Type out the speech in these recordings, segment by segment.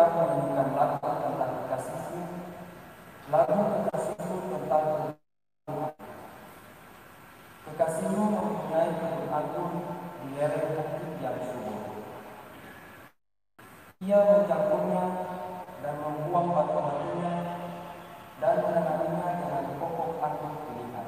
hendak menyanyikan lagu tentang kekasihku, lagu kekasihku tentang kekasihmu mempunyai kebun anggur di lereng bukit yang subur. Ia mencampurnya dan membuang batu-batunya dan menanaminya dengan pokok anggur pilihan.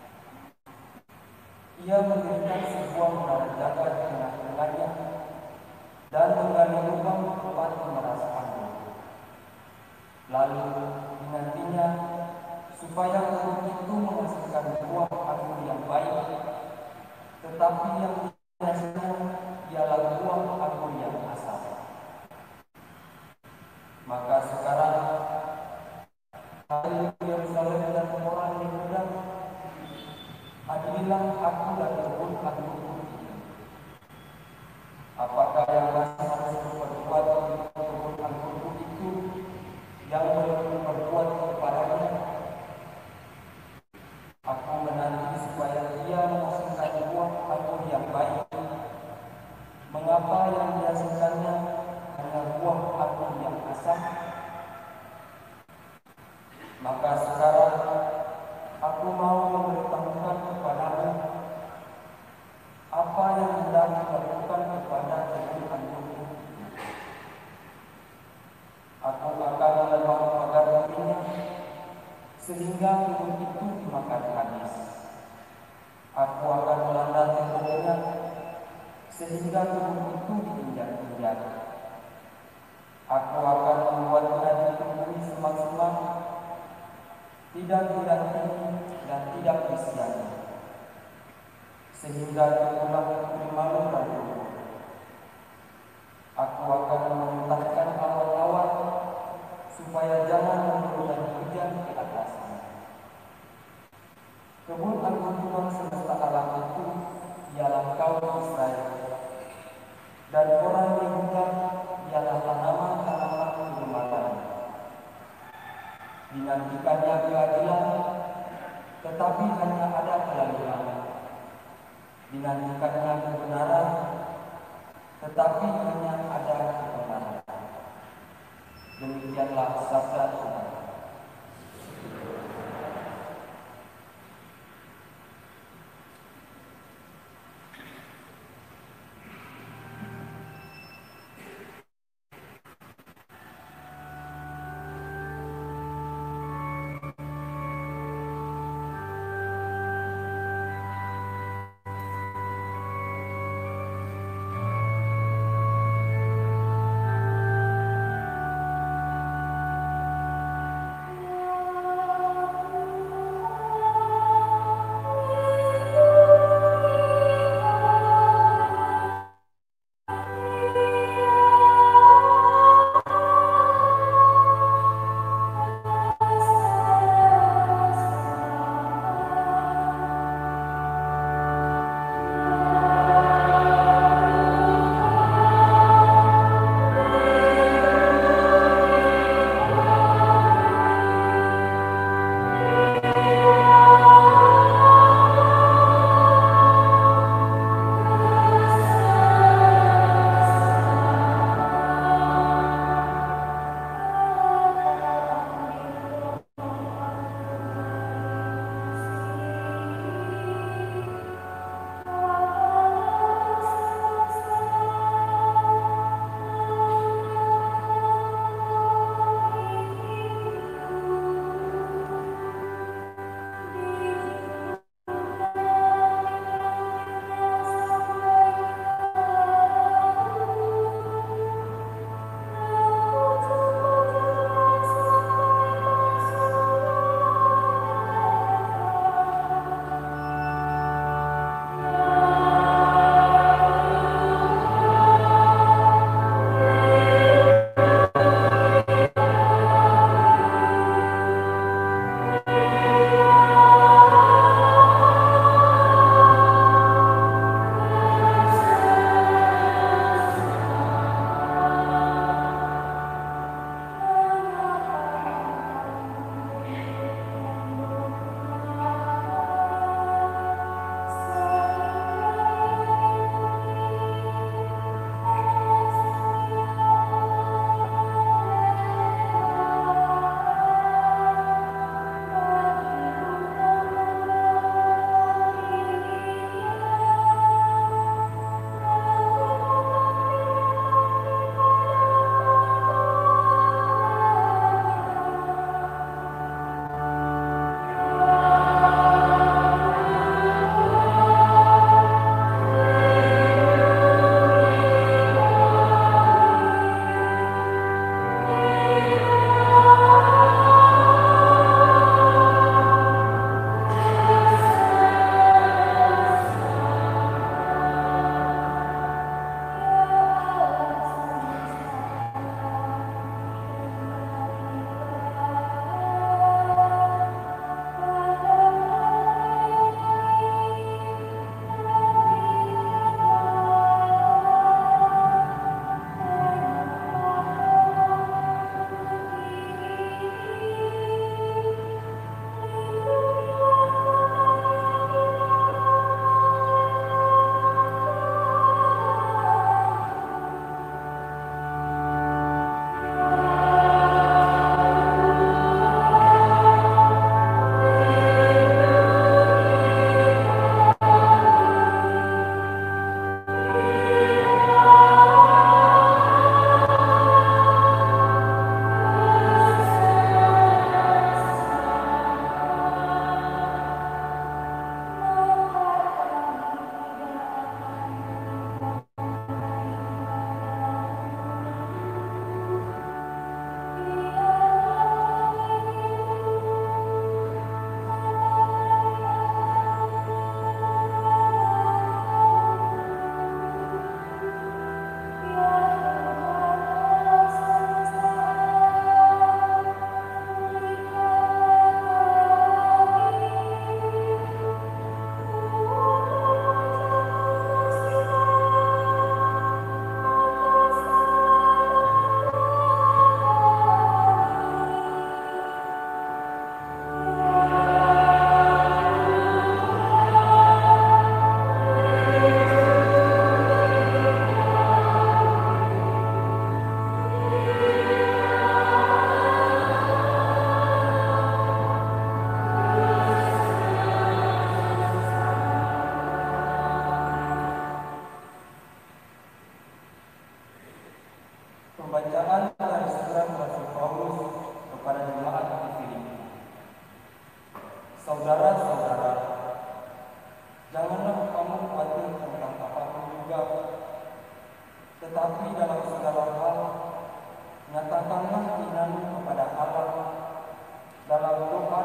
Ia mendirikan sebuah menara jaga di tengah-tengahnya dan menggali lubang tempat memeras anggur. Lalu dinantinya supaya kebun itu menghasilkan buah anggur yang baik, tetapi yang dihasilkan ialah buah anggur yang asam. Maka sekarang hai Yerusalem dan orang Yehuda, adililah aku dan kebun anggurku ini. Apakah yang masih harus berbuat untuk kebun anggurku itu yang belum berbuat kepadanya? Aku menanti supaya ia menghasilkan buah anggur yang baik. Mengapa yang dihasilkannya hanya buah anggur yang asam? Maka sekarang aku mau memberitahukan kepadamu apa yang hendak dilakukan kepada kebun anggurku. Aku akan melebah pagar darinya sehingga kebun itu dimakan habis. Aku akan melanda temboknya sehingga kebun itu diinjak-injak. Aku akan membuatnya ditumbuhi semak-semak, tidak tinggi dan tidak disiani, sehingga terulang dimalukan. Aku akan memuntahkan awan-awan supaya jangan menurunkan hujan di atasnya. Kebun anggur Tuhan semesta alam itu ialah kaum Israel, dan orang Yehuda ialah tanaman-tanaman kelumakan. Dinantikannya keadilan, tetapi hanya ada kelahiran. Dinantikannya kebenaran, tetapi hanya ada kebenaran. Demikianlah sabda Tuhan.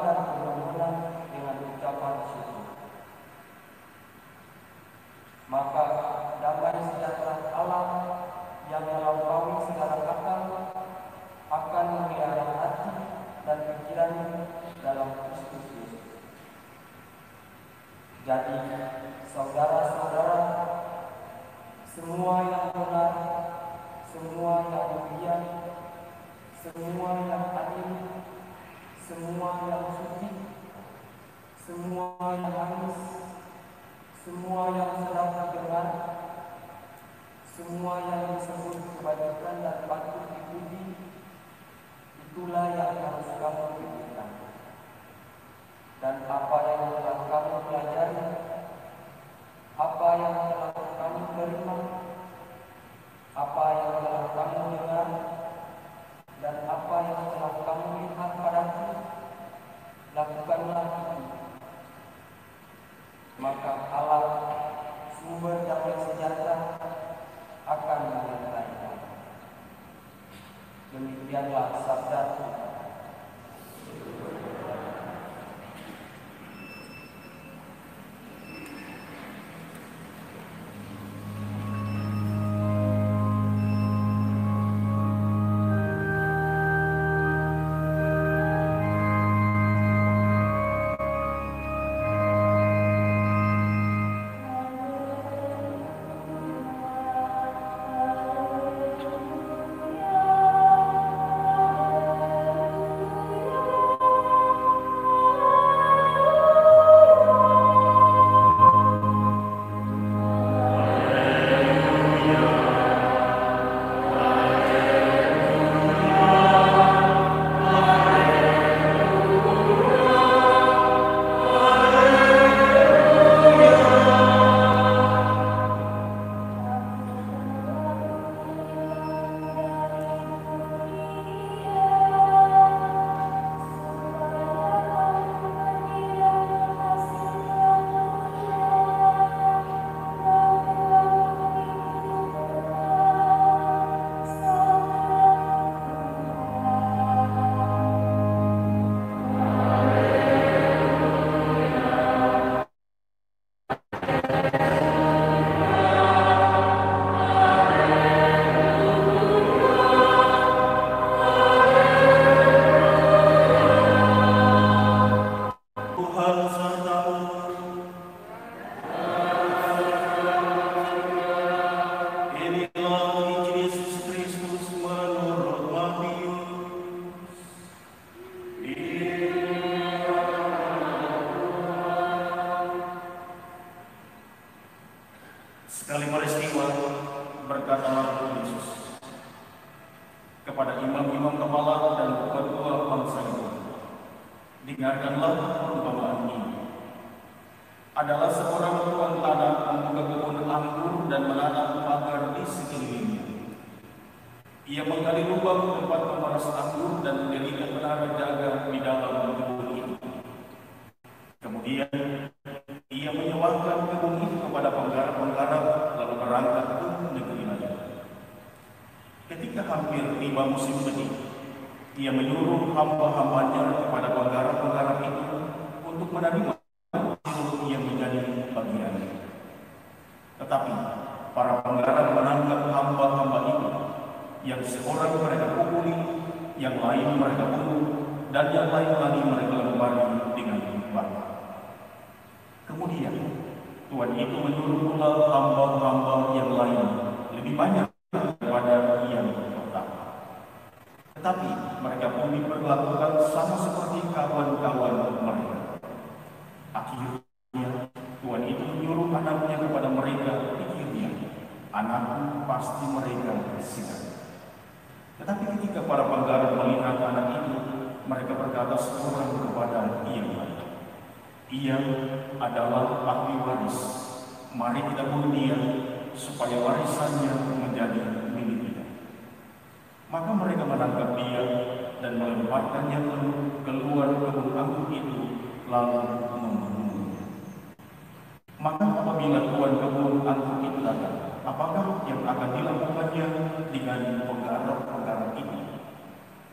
menyatakan permohonan dengan ucapan syukur. Maka damai sejahtera Allah yang melampaui segala akal akan memelihara hati dan pikiran dalam Kristus Yesus. Jadi, saudara-saudara, semua yang benar, semua yang mulia, semua yang adil, semua yang suci, semua yang manis, semua yang sedap didengar, semua yang disebut kebajikan dan patut dipuji, itulah yang harus kamu pikirkan. Dan apa yang telah kamu pelajari, apa yang telah kamu terima, apa yang telah kamu dengar, dan apa yang telah kamu lihat padaku, lakukanlah itu. Maka Allah, sumber damai sejahtera, akan menyertai kamu. Demikianlah sabda Tuhan. Sekali peristiwa berkatalah Yesus kepada imam-imam kepala dan ketua bangsa itu, dengarkanlah perumpamaan ini. Adalah seorang tuan tanah membuka kebun anggur dan menanam pagar di sekelilingnya. Ia menggali lubang tempat memeras anggur dan mendirikan menara jaga di dalam kebun itu. Kemudian ia menyewakan kebun itu kepada penggarap-penggarap lalu berangkat ke negeri lain. Ketika hampir tiba musim benih, ia menyuruh hamba-hambanya kepada penggarap-penggarap itu untuk menerima hasil yang menjadi bagiannya. Tetapi para penggarap menangkap hamba-hamba itu, yang seorang mereka pukuli, yang lain mereka bunuh, dan yang lain lagi mereka lempari dengan batu. Kemudian Tuhan itu menyuruh pula hamba-hamba yang lain lebih banyak daripada yang pertama. Tetapi mereka pun diperlakukan sama seperti kawan-kawan mereka. Akhirnya Tuhan itu menyuruh anaknya kepada mereka, pikirnya, anakku pasti mereka siap. Tetapi ketika para penggarap melihat anak itu, mereka berkata seorang kepada yang lain, ia adalah ahli waris. Mari kita bunuh dia supaya warisannya menjadi milik kita. Maka mereka menangkap dia dan melemparkannya keluar kebun anggur itu, lalu membunuhnya. Maka apabila tuan kebun anggur itu datang, apakah yang akan dilakukannya dengan penggarap-penggarap ini?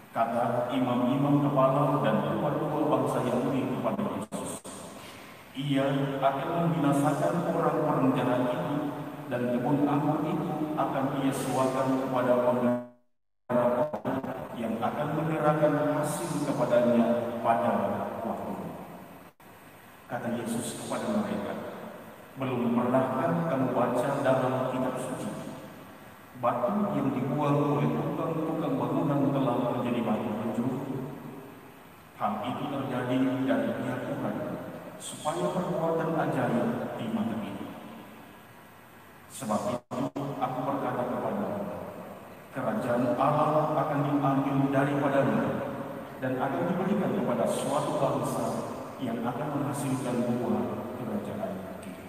Kata imam-imam kepala dan tua-tua bangsa Yahudi kepada Yesus, "Ia akan membinasakan orang-orang jahat itu, dan kebun anggur itu akan ia sewakan kepada penggarap yang akan menyerahkan hasil kepadanya pada waktu." Kata Yesus kepada mereka, "Belum pernahkah kamu baca dalam kitab suci, batu yang dibuang oleh tukang-tukang bangunan telah menjadi batu penjuru? Hal itu terjadi dari pihak Tuhan, supaya perbuatan ajaib di mata itu. Sebab itu aku berkata kepadamu, kerajaan Allah akan diambil daripadamu dan akan diberikan kepada suatu bangsa yang akan menghasilkan buah kerajaan itu."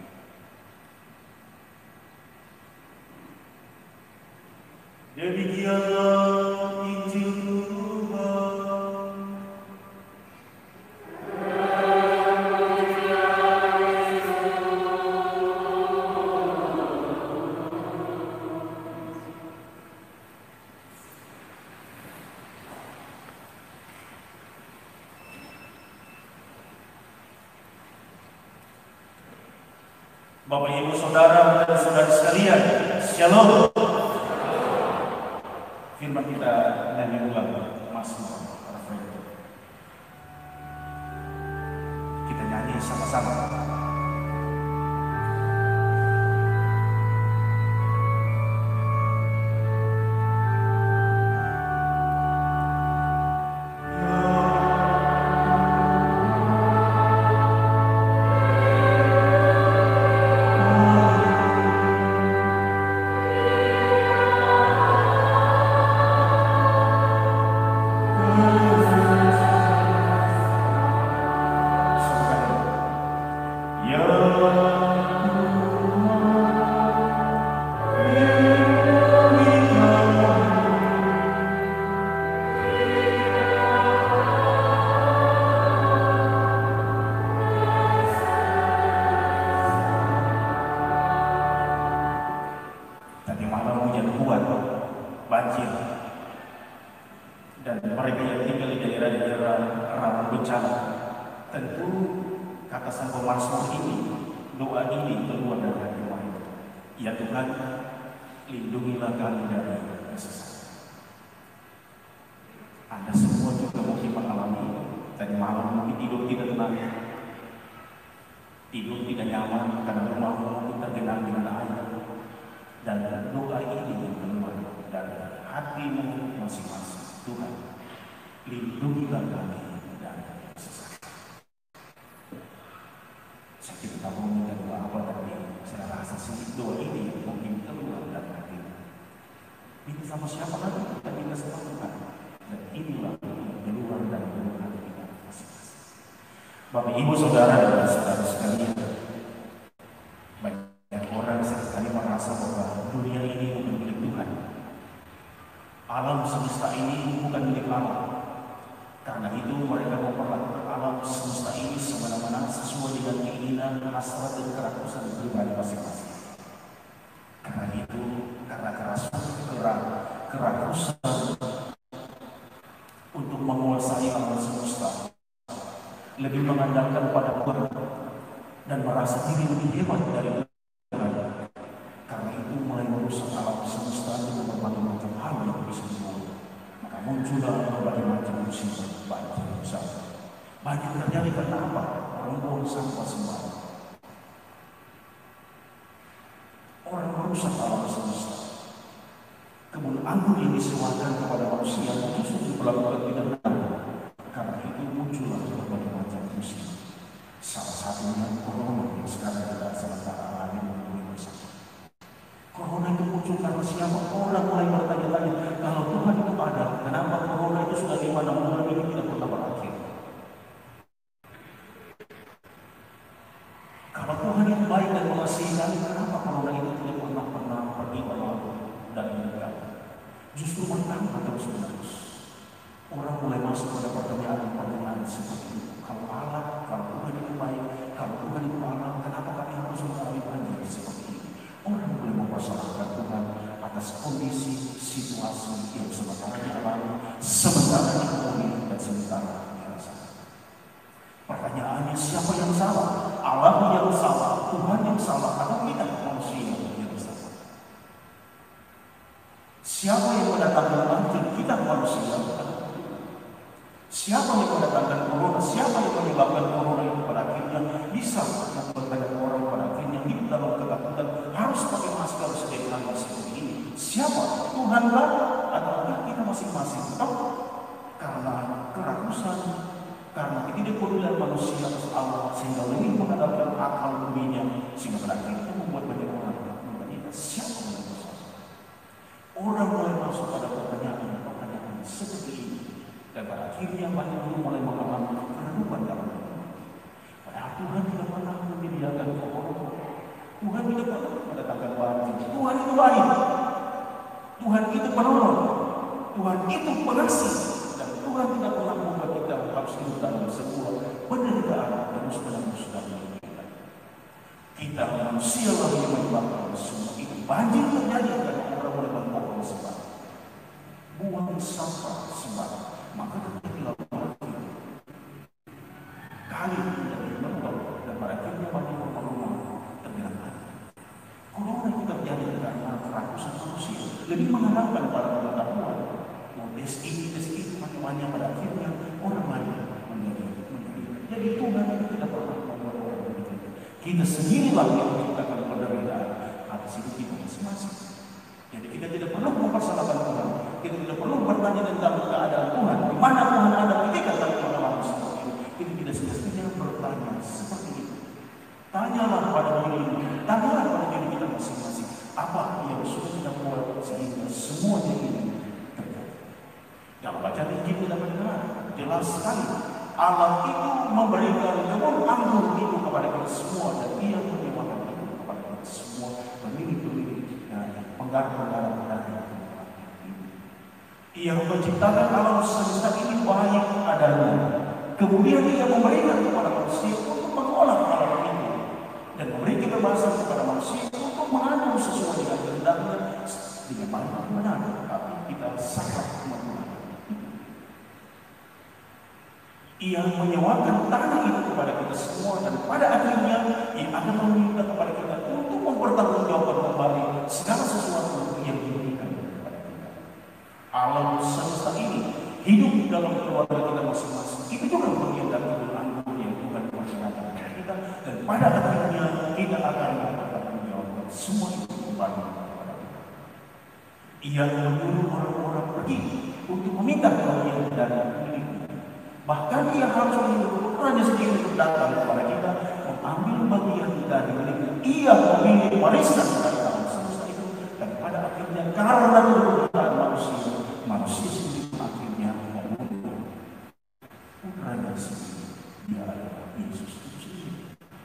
Demikianlah Injil Tuhan. Bapak, Ibu, Saudara dan Saudari sekalian, Shalom. Firman kita nyanyi ulang Mazmur Rafael. Kita nyanyi sama-sama. Banjir, dan mereka yang tinggal di daerah-daerah rawan bencana, tentu kata sang pemazmur ini, doa ini keluar dari hati mereka. Ya Tuhan, lindungilah kami dari kesesatan. Anda semua juga mungkin mengalami tadi malam mungkin tidur tidak tenang, tidur tidak nyaman karena rumahmu mungkin tergenang dengan air, dan doa ini yang keluar dari hatimu masing-masing. Tuhan, lindungilah kami dari kesesatan. Saya tidak tahu minta doa apa, tapi saya rasa sih doa ini mungkin keluar dari hati. Minta sama siapa lagi? Kita minta sama Tuhan. Dan inilah yang keluar dari hati kita masing-masing. Bapak, Ibu, Saudara dan saudara sekalian, banyak orang seringkali merasa bahwa dunia ini bukan milik Tuhan. Alam semesta ini bukan milik Allah. Karena itu mereka memperlakukan alam semesta ini semena-mena sesuai dengan keinginan, hasrat dan kerakusan pribadi masing-masing. Karena itu, karena kerakusan untuk menguasai alam semesta, lebih mengandalkan pada Tuhan dan merasa diri lebih hebat dari Tuhan. Karena itu mulai merusak alam semesta dengan berbagai macam hal yang bisa dibuat. Maka muncullah berbagai macam musibah, banjir besar. Banjir terjadi karena apa? Orang buang sampah sembarangan. Orang merusak alam semesta. Kebun anggur yang disewakan kepada manusia justru diperlakukan tidak benar. Karena itu muncullah berbagai macam musibah. Salah satunya corona yang sekarang kita sementara alami mengalami bersama. Corona itu muncul karena siapa? Orang mulai bertanya-tanya, kalau Tuhan itu ada, kenapa corona itu sudah 5-6 bulan ini tidak pernah berakhir? Kalau Tuhan itu baik dan mengasihi kami, kenapa corona itu tidak pernah pergi berlalu dan meninggal? Justru bertambah terus-menerus. Orang mulai masuk pada pertanyaan-pertanyaan seperti itu. Kalau Allah, kalau Tuhan itu baik, kalau Tuhan itu Allah, kenapa kami harus mengalami banjir seperti ini? Orang boleh mempersalahkan Tuhan atas kondisi situasi yang sementara dialami, sementara Pertanyaannya, siapa yang salah? Allah yang salah, Tuhan yang salah, atau kita manusia yang salah? Siapa yang mendatangkan banjir? Kita manusia. Siapa yang mendatangkan corona? Siapa yang menyebabkan corona itu pada akhirnya bisa membuat banyak orang pada akhirnya hidup dalam ketakutan harus pakai masker setiap hari seperti ini? Siapa? Tuhanlah ataukah kita masing-masing? Atau karena kerakusan, karena ketidakpedulian manusia atas Allah sehingga lebih mengandalkan akal buminya sehingga pada akhirnya membuat banyak orang mengira siapa yang bersalah? Orang mulai masuk pada pertanyaan seperti ini. Dan pada akhirnya banyak orang mulai mengalami kerenuhan dalam hidup. Padahal Tuhan tidak pernah menyediakan corona. Tuhan tidak pernah mendatangkan banjir. Tuhan itu baik. Tuhan itu penolong. Tuhan itu pengasih. Dan Tuhan tidak pernah membuat kita harus hidup dalam sebuah penderitaan terus menerus dalam hidup kita. Kita manusia lah yang menyebabkan semua itu. Banjir terjadi karena orang mulai berbohong sebab buang sampah sebab maka terjadilah banjir. Kali menjadi meluap dan pada akhirnya banyak pertolongan tergerak. Corona itu terjadi karena kerakusan manusia. Lebih mengandalkan pada pengetahuan. Tes ini macam-macam pada akhirnya orang lain menjadi. Jadi Tuhan itu tidak pernah membuat orang begitu. Kita sendirilah yang menciptakan penderitaan atas hidup kita masing-masing. Jadi kita tidak perlu mempersalahkan Tuhan. Kita tidak perlu bertanya tentang keadaan Tuhan. Di mana Tuhan ada ketika kami mengalami seperti itu. Kita tidak semestinya bertanya seperti itu. Tanyalah pada diri kita masing-masing. Apa yang sudah kita buat sehingga semuanya ini terjadi. Dalam bacaan Injil kita mendengar jelas sekali Allah itu memberikan kebun anggur itu kepada kita semua dan Ia menyewakan itu kepada kita semua pemilik-pemilik dari penggarap-penggarap dari Ia menciptakan alam semesta ini baik adanya. Kemudian Ia memberikan kepada manusia untuk mengolah alam itu dan memberi kebebasan kepada manusia untuk mengatur sesuai dengan kehendaknya dengan baik dan benar. Tapi kita sangat menggunakan. Ia menyewakan tanah itu kepada kita semua dan pada akhirnya Ia akan meminta kepada kita untuk mempertanggungjawabkan kembali segala sesuatu yang diberikan kepada kita. Alam semesta ini hidup dalam keluarga kita masing-masing. Itu juga bagian dari anggur yang Tuhan persediakan kepada kita dan pada akhirnya kita akan mempertanggungjawabkan semua itu kembali kepada kita. Ia menyuruh orang-orang pergi untuk meminta bagian dari miliknya. Bahkan Ia harus menyuruh putranya sendiri untuk datang kepada kita mengambil bagian dari miliknya. Ia memilih warisan dari alam semesta itu dan pada akhirnya karena kebutuhan manusia sendiri akhirnya membunuh putranya sendiri. Dia adalah Yesus itu sendiri.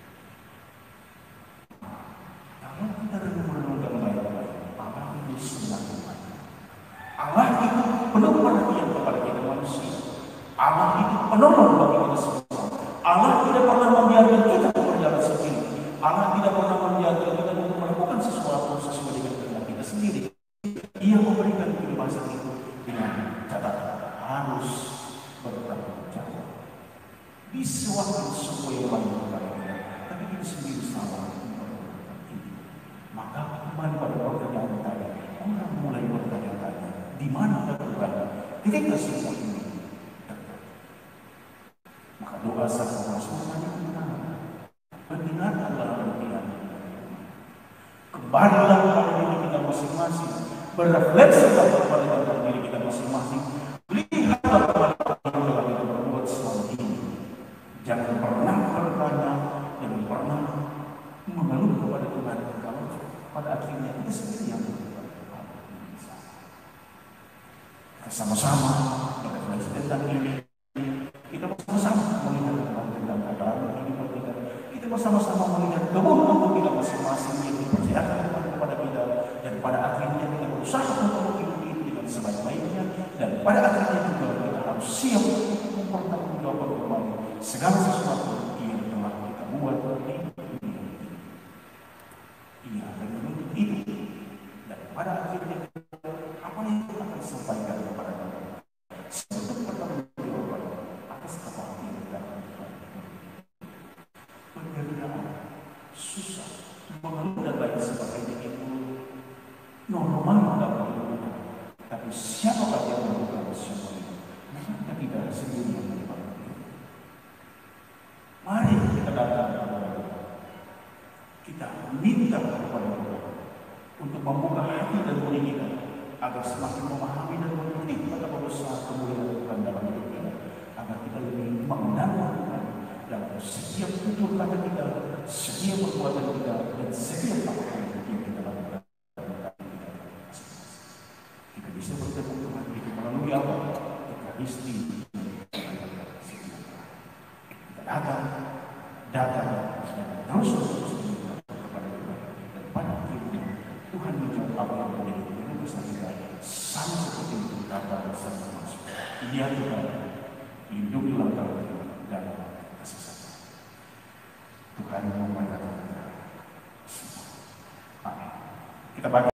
Kalau kita renung-renungkan baik-baik, Allah itu sebenarnya Allah itu penuh perhatian kepada kita manusia. Allah itu penolong bagi kita semua. Allah tidak pernah membiarkan kita berjalan sendiri. Allah tidak pernah membiarkan kita untuk melakukan sesuatu sesuai dengan kehendak kita sendiri. Ia memberikan kebebasan itu dengan catatan harus bertanggung jawab. Disuapkan semua yang baik kepada kita, tapi kita sendiri salah melakukan ini. Maka kembali pada pertanyaan tadi, orang mulai bertanya-tanya, di mana Tuhan? Ketika semua ini maka doa sang Rasul mendengarkanlah panggilan. Kembalilah kepada diri kita masing-masing, berefleksilah kepada diri kita masing-masing, lihatlah kepada apa yang telah kita berbuat selama ini. Jangan pernah bertanya, jangan pernah mengeluh kepada Tuhan kalau pada akhirnya kita sendiri yang berbuat. Sama-sama berefleksi tentang ini. Kita bersama-sama melihat tentang keadaan kehidupan kita. Kita bersama-sama melihat kebutuhan kita masing-masing yang dipercayakan kepada kita dan pada akhirnya kita berusaha untuk menghidupi itu dengan sebaik-baiknya dan pada akhirnya juga kita harus siap untuk mempertanggungjawabkan kembali segala sesuatu yang telah kita buat di dunia ini. Ia akan menuntut itu dan pada akhirnya apa yang kita akan sampaikan kepada kita sebagai pertanggungjawab atas apa yang kita lakukan. diri kita, agar semakin memahami dan mengerti betapa besar kemuliaan Tuhan dalam hidup kita, agar kita lebih mengenal Tuhan dalam setiap tutur kata kita, setiap perbuatan kita, dan setiap apa yang kita lakukan. Kita bisa bertemu Tuhan itu melalui apa? Ekaristi. Kita datang dan terus kepada Tuhan, dan pada akhirnya Tuhan menjawab apa yang menjadi keluh kesah kita, sama seperti itu kata sama masuk. Iya Tuhan, lindungilah kami dalam kesesatan. Tuhan memberkati kita semua. Amin. Kita baca